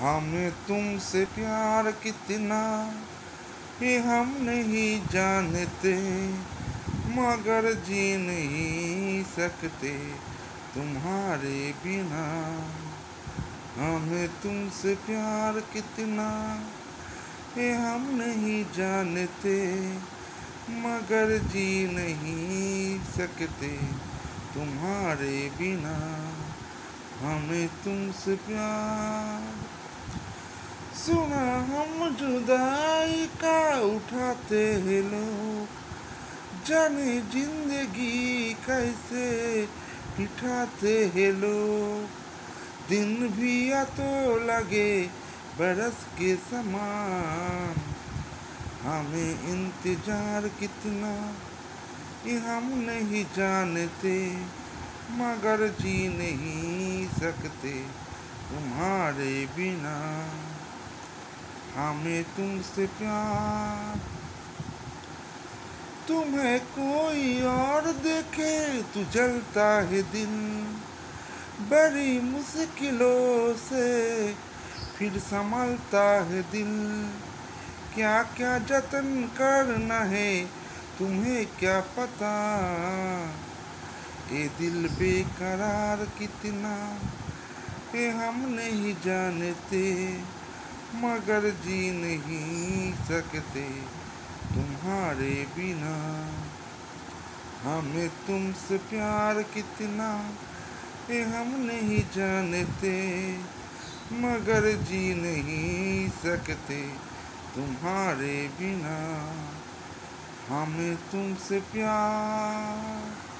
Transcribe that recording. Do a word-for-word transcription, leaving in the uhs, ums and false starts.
हमें तुमसे प्यार कितना ये हम नहीं जानते, मगर जी नहीं सकते तुम्हारे बिना। हमें तुमसे प्यार कितना ये हम नहीं जानते, मगर जी नहीं सकते तुम्हारे बिना। हमें तुमसे प्यार। सुना हम जुदाई का उठाते हैं लोग, जाने जिंदगी कैसे बिठाते हैं लोग। दिन भी या तो लगे बरस के समान, हमें इंतजार कितना ये हम नहीं जानते, मगर जी नहीं सकते तुम्हारे बिना। हमें तुमसे प्यार। तुम्हें कोई और देखे तो जलता है दिल, बड़ी मुश्किलों से फिर संभलता है दिल। क्या क्या जतन करना है तुम्हें क्या पता, ये दिल बेकरार कितना ये हम नहीं जानते, मगर जी नहीं सकते तुम्हारे बिना। हमें तुमसे प्यार कितना ये हम नहीं जानते, मगर जी नहीं सकते तुम्हारे बिना। हमें तुमसे प्यार।